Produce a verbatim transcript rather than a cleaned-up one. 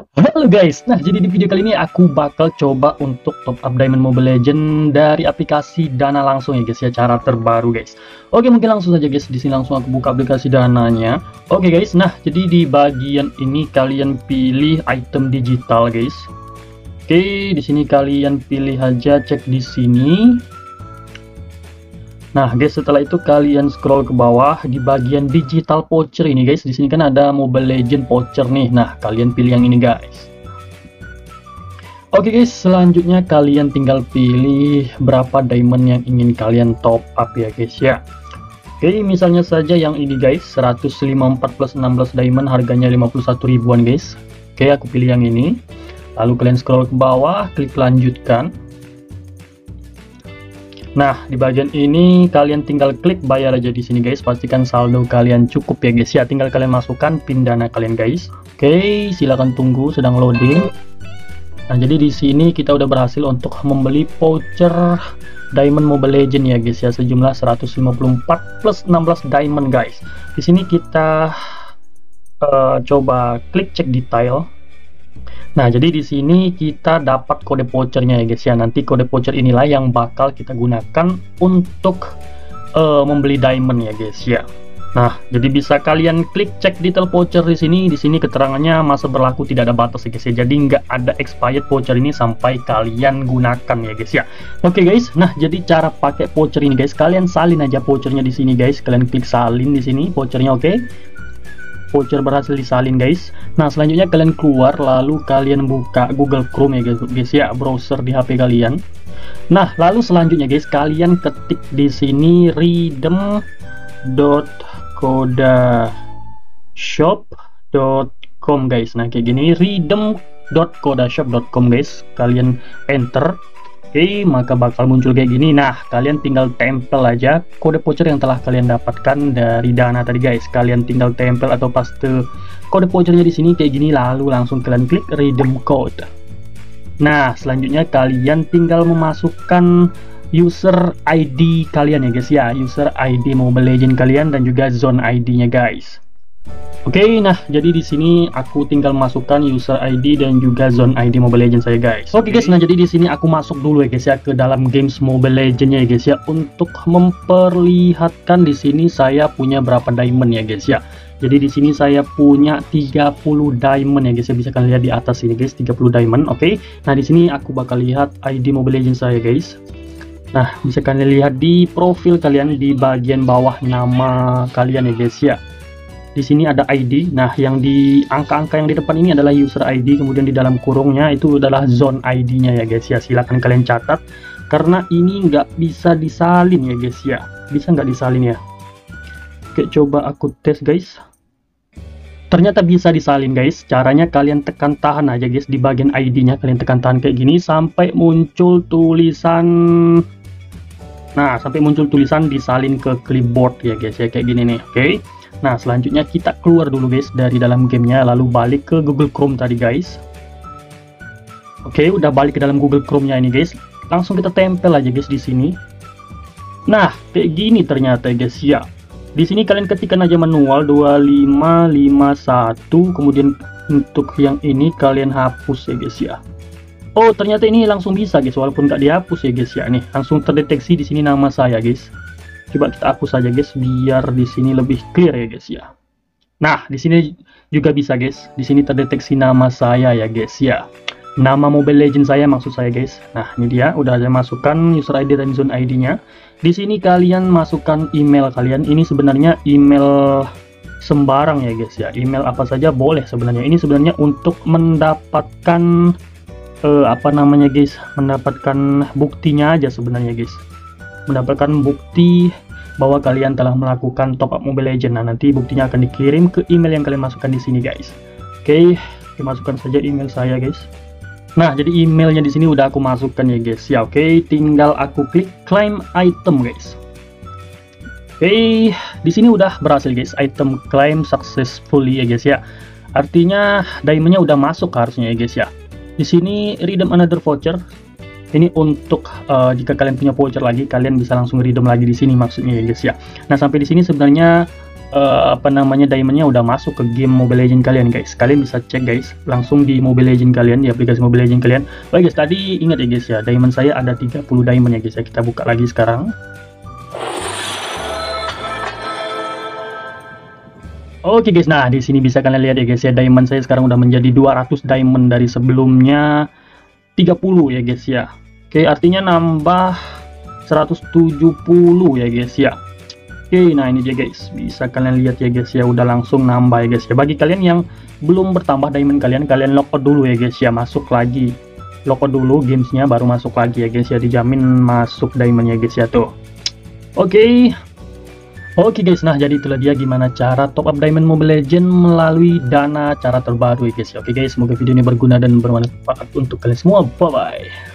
Halo guys, nah jadi di video kali ini aku bakal coba untuk top up Diamond Mobile Legend dari aplikasi Dana langsung ya guys ya, cara terbaru guys. Oke, mungkin langsung saja guys, di sini langsung aku buka aplikasi Dananya. Oke guys, nah jadi di bagian ini kalian pilih item digital guys. Oke, di sini kalian pilih aja, cek di sini. Nah guys, setelah itu kalian scroll ke bawah di bagian digital voucher ini guys. Di sini kan ada Mobile Legend voucher nih. Nah, kalian pilih yang ini guys. Oke guys, selanjutnya kalian tinggal pilih berapa diamond yang ingin kalian top up ya guys ya. Oke, misalnya saja yang ini guys, seratus lima puluh empat plus enam belas diamond, harganya lima puluh satu ribuan guys. Oke, aku pilih yang ini. Lalu kalian scroll ke bawah, klik lanjutkan. Nah, di bagian ini kalian tinggal klik bayar aja di sini guys. Pastikan saldo kalian cukup ya guys ya. Tinggal kalian masukkan PIN Dana kalian guys. Oke, silakan tunggu, sedang loading. Nah, jadi di sini kita udah berhasil untuk membeli voucher Diamond Mobile Legend ya guys ya, sejumlah seratus lima puluh empat plus enam belas diamond guys. Di sini kita uh, coba klik cek detail. Nah, jadi di sini kita dapat kode vouchernya ya guys ya. Nanti kode voucher inilah yang bakal kita gunakan untuk uh, membeli diamond ya guys ya. Nah, jadi bisa kalian klik cek detail voucher di sini. Di sini keterangannya masa berlaku tidak ada batas ya guys ya. Jadi nggak ada expired voucher ini sampai kalian gunakan ya guys ya. Oke guys, nah jadi cara pakai voucher ini guys, kalian salin aja vouchernya di sini guys. Kalian klik salin di sini vouchernya, oke. Voucher berhasil disalin guys. Nah, selanjutnya kalian keluar, lalu kalian buka Google Chrome ya guys ya, browser di H P kalian. Nah, lalu selanjutnya guys, kalian ketik di sini redeem dot kodashop dot com guys. Nah, kayak gini, redeem dot kodashop dot com guys. Kalian enter. Oke, maka bakal muncul kayak gini. Nah, kalian tinggal tempel aja kode voucher yang telah kalian dapatkan dari Dana tadi guys. Kalian tinggal tempel atau paste kode vouchernya di sini kayak gini, lalu langsung kalian klik redeem code. Nah, selanjutnya kalian tinggal memasukkan user I D kalian ya guys ya, user I D Mobile Legend kalian dan juga zone I D-nya guys. Oke, okay, nah jadi di sini aku tinggal masukkan user I D dan juga zone I D Mobile Legends saya guys. Oke okay, guys, nah jadi di sini aku masuk dulu ya guys ya ke dalam games Mobile Legends ya guys ya, untuk memperlihatkan di sini saya punya berapa diamond ya guys ya. Jadi di sini saya punya tiga puluh diamond ya guys ya, bisa kalian lihat di atas ini guys, tiga puluh diamond. Oke. Okay? Nah, di sini aku bakal lihat I D Mobile Legends saya guys. Nah, bisa kalian lihat di profil kalian di bagian bawah nama kalian ya guys ya. Di sini ada I D. Nah, yang di angka-angka yang di depan ini adalah user I D, kemudian di dalam kurungnya itu adalah zone I D-nya ya guys ya. Silahkan kalian catat karena ini nggak bisa disalin ya guys ya. Bisa nggak disalin ya? Oke, coba aku tes guys. Ternyata bisa disalin guys. Caranya kalian tekan tahan aja guys di bagian I D-nya. Kalian tekan tahan kayak gini sampai muncul tulisan. Nah, sampai muncul tulisan disalin ke clipboard ya guys ya, kayak gini nih. Oke. Nah, selanjutnya kita keluar dulu guys dari dalam gamenya, lalu balik ke Google Chrome tadi guys. Oke, udah balik ke dalam Google Chrome-nya ini guys. Langsung kita tempel aja guys di sini. Nah, kayak gini ternyata guys ya. Di sini kalian ketikkan aja manual dua lima lima satu, kemudian untuk yang ini kalian hapus ya guys ya. Oh, ternyata ini langsung bisa guys, walaupun nggak dihapus ya guys ya. Nih, langsung terdeteksi di sini nama saya guys. Coba kita hapus saja guys biar di sini lebih clear ya guys ya. Nah, di sini juga bisa guys. Di sini terdeteksi nama saya ya guys ya. Nama Mobile Legend saya maksud saya guys. Nah, ini dia udah saya masukkan user I D dan zone I D-nya. Di sini kalian masukkan email kalian. Ini sebenarnya email sembarang ya guys ya. Email apa saja boleh sebenarnya. Ini sebenarnya untuk mendapatkan uh, apa namanya guys? Mendapatkan buktinya aja sebenarnya guys. Mendapatkan bukti bahwa kalian telah melakukan top up Mobile Legend. Nah, nanti buktinya akan dikirim ke email yang kalian masukkan di sini guys. Oke, dimasukkan saja email saya guys. Nah, jadi emailnya di sini udah aku masukkan ya guys ya. Oke, tinggal aku klik claim item guys. Oke, di sini udah berhasil guys, item claim successfully ya guys ya. Artinya diamondnya udah masuk harusnya ya guys ya. Di sini redeem another voucher. Ini untuk uh, jika kalian punya voucher lagi, kalian bisa langsung redeem lagi di sini maksudnya ya guys ya. Nah, sampai di sini sebenarnya uh, apa namanya diamondnya udah masuk ke game Mobile Legends kalian guys. Kalian bisa cek guys langsung di Mobile Legends kalian, di aplikasi Mobile Legends kalian. Oke guys, tadi ingat ya guys ya, diamond saya ada tiga puluh diamond ya guys ya. Kita buka lagi sekarang. Oke guys, nah di sini bisa kalian lihat ya guys ya, diamond saya sekarang udah menjadi dua ratus diamond dari sebelumnya tiga puluh ya guys ya. Oke, artinya nambah seratus tujuh puluh ya guys ya. Oke, nah ini dia guys, bisa kalian lihat ya guys ya, udah langsung nambah ya guys ya. Bagi kalian yang belum bertambah diamond kalian, kalian lockout dulu ya guys ya, masuk lagi, lockout dulu gamesnya baru masuk lagi ya guys ya, dijamin masuk diamond ya guys ya tuh. Oke. Oke guys, nah jadi itulah dia gimana cara top up diamond Mobile Legends melalui dana cara terbaru ya guys. Oke guys, semoga video ini berguna dan bermanfaat untuk kalian semua. Bye bye.